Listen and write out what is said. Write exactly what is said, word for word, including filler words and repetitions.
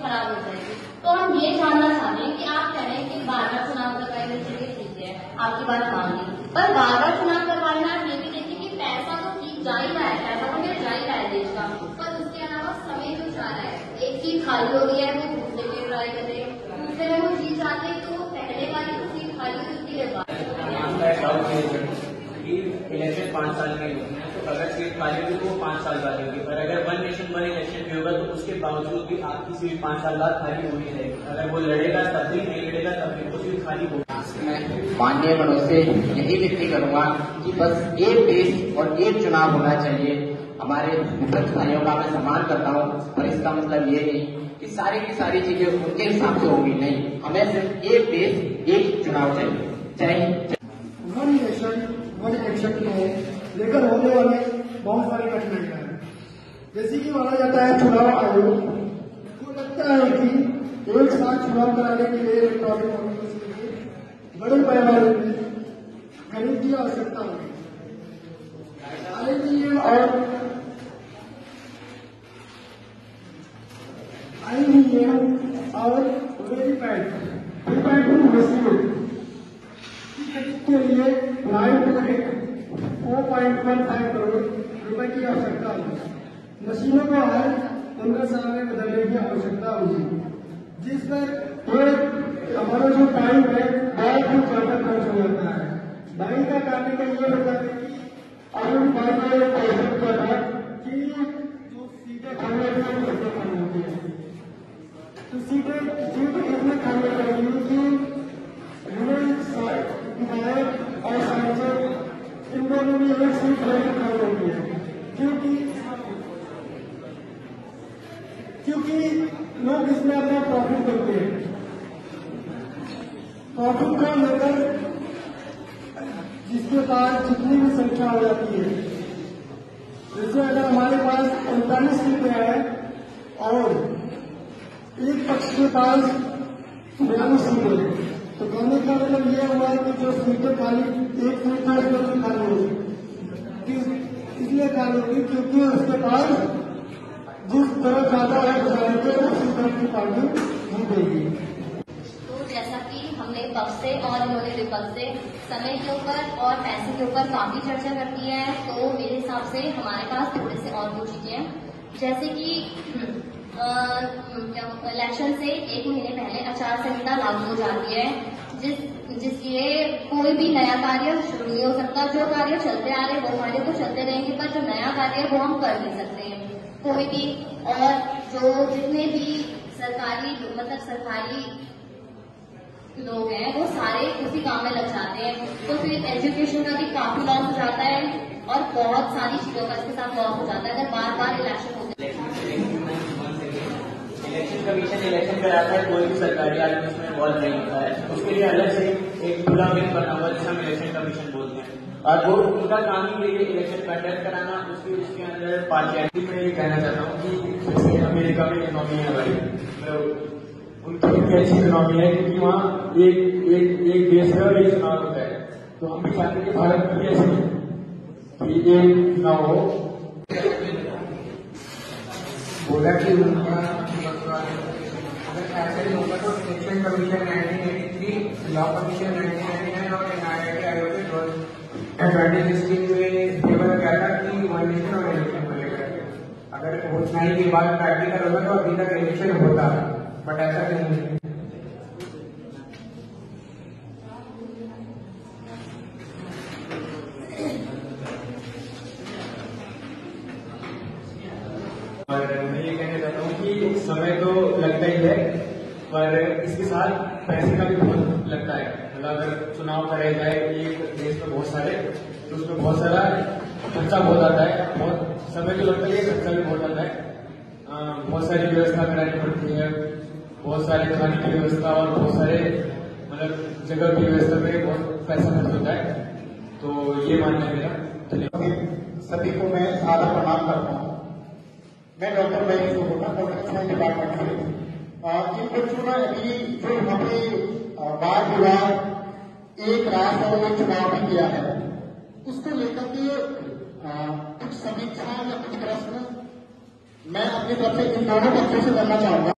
खराब हो जाएगी। तो हम ये जानना चाहते हैं कि आप कह रहे हैं कि बार बार चुनाव करवाए, चलिए ठीक है, आपकी बात मान ली, पर बार बार चुनाव करवाने आप ये भी देखिए कि पैसा तो ठीक जा ही रहा है, पैसा तो मेरा जा ही रहा है देश का, पर उसके अलावा समय जो जा रहा है, एक सीट खाली हो गई है वो दूसरे के ट्राई करे, दूसरे में वो जीत जाते हैं तो पहले वाली तो सीट खाली होती है। इलेक्शन पाँच साल के होते हैं, तो अगर सीट खाली होगी तो वो पाँच साल बाद होगी, पर अगर वन नेशन वन इलेक्शन भी होगा तो उसके बावजूद भी आपकी सीट पाँच साल बाद खाली होनी रहेगी। अगर वो लड़ेगा तब भी, नहीं लड़ेगा तब भी, वो सीट खाली होगी। मैं माननीय बड़ों से यही विनती करूंगा कि बस एक देश और एक चुनाव होना चाहिए। हमारे विपक्ष भाइयों का मैं सम्मान करता हूँ, और इसका मतलब ये नहीं कि सारी की सारी चीजें उनके हिसाब से होगी, नहीं, हमें सिर्फ एक देश एक चुनाव चाहिए। जय Hind. One nation one election में लेकर होने वाले बहुत सारी कठिनाइयां हैं। जैसे कि माना जाता है चुनाव आयोग को लगता है कि एक साथ चुनाव कराने के लिए इलेक्ट्रॉनिक वोटिंग के लिए बड़े पैमाने में खरीद की आवश्यकता होगी। आईवीएम और आईवीएम और वीवीपैट मशीन के लिए लाइव four point one five crore रुपए की आवश्यकता होगी। मशीनों को हर पंद्रह साल में बदलने की आवश्यकता होगी, जिस पर हमारा जो टाइम है बहुत ही ज्यादा खर्च हो जाता है। बैंक का कार्य का ये होता है कि अरुण भाई ने क्वेश्चन किया था कि जो सीटें खाने कैसे खानी होती है, तो सीटें सीट इसमें खाने चाहिए कि विधायक और सांसद इन दोनों में एक सीट लेकर खड़ी होती है, क्योंकि क्योंकि लोग इसमें अपना प्रॉफिट करते हैं। प्रॉफिट को लेकर जिसके पास जितनी भी संख्या हो जाती है, जैसे अगर हमारे पास उनतालीस सीटें हैं और एक पक्ष के पास बयालीस सीटें, तो कहने का मतलब ये हुआ कि जो सीटें खाली, एक सीट है उसमें खाली होगी, इसलिए खाली होगी क्योंकि उसके पास जिस तरह ज्यादा है जाएंगे उसी तरह की पार्टी जीतेगी। तो जैसा कि हमने पक्ष से और इन्होंने विपक्ष से समय के ऊपर और पैसे के ऊपर काफी चर्चा कर दी है, तो मेरे हिसाब से हमारे पास थोड़े से और कुछ चीजें हैं, जैसे कि इलेक्शन से एक महीने पहले आचार संहिता लागू हो जाती है, जिस जिसलिए कोई भी नया कार्य शुरू नहीं हो सकता। जो कार्य चलते आ रहे वो कार्य तो चलते रहेंगे, पर जो नया कार्य है वो हम कर नहीं सकते हैं कोई भी। और जो जितने भी सरकारी मतलब सरकारी लोग हैं वो सारे उसी काम में लग जाते हैं, तो फिर एजुकेशन का भी काफी लॉस हो जाता है और बहुत सारी चीजों का इसके साथ लॉस हो जाता है अगर बार बार इलेक्शन होते हैं। इलेक्शन कमीशन इलेक्शन कराता है, कोई भी सरकारी आदमी उसमें इन्वॉल्व नहीं होता है, उसके लिए अलग से एक पूरा विंग बना हुआ है जिसे हम इलेक्शन कमीशन बोलते हैं, और वो उनका काम ही यही है इलेक्शन कंडक्ट कराना। उसके उसके अंदर पार्टियालिटी में ये कहना चाहता हूँ कि जैसे अमेरिका में इकोनॉमी है भाई, तो उनकी इतनी अच्छी इकोनॉमी है क्योंकि वहाँ एक एक एक देश का एक चुनाव होता है, तो हम भी चाहते हैं कि भारत में भी ऐसे कि एक चुनाव हो। बोला कि उनका अगर ऐसा ही होगा तो election commission nineteen eighty three, law commission nineteen ninety nine और एनआईटी आयोग के ट्वेंटी सिक्सटीन में केवल क्या था कि वन नेशन और इलेक्शन को लेकर अगर उतना के बाद प्रैक्टिकल होगा तो अभी तक इलेक्शन होता, बट ऐसा नहीं है। और मैं ये कहना चाहता हूँ कि समय तो लगता ही है, पर इसके साथ पैसे का भी बहुत लगता है। मतलब अगर चुनाव कराया जाए एक देश में बहुत सारे, तो उसमें बहुत सारा खर्चा बहुत आता है, बहुत समय तो लगता है, खर्चा भी बहुत आता है। बहुत सारी व्यवस्था करानी पड़ती है, बहुत सारे खाने की व्यवस्था और बहुत सारे मतलब जगह की व्यवस्था में बहुत पैसा खर्च होता है। तो ये मानना है मेरा। सभी को मैं सारा प्रणाम करता हूँ। मैं डॉक्टर महेश होगा डॉक्टर डिपार्टमेंट से इन बच्चों ने अभी जो हमें बाल विभाग एक राष्ट्र और एक चुनाव भी किया है, उसको लेकर के कुछ समीक्षा या कुछ प्रश्न मैं अपनी तरफ से इन दोनों बच्चों से करना चाहूंगा।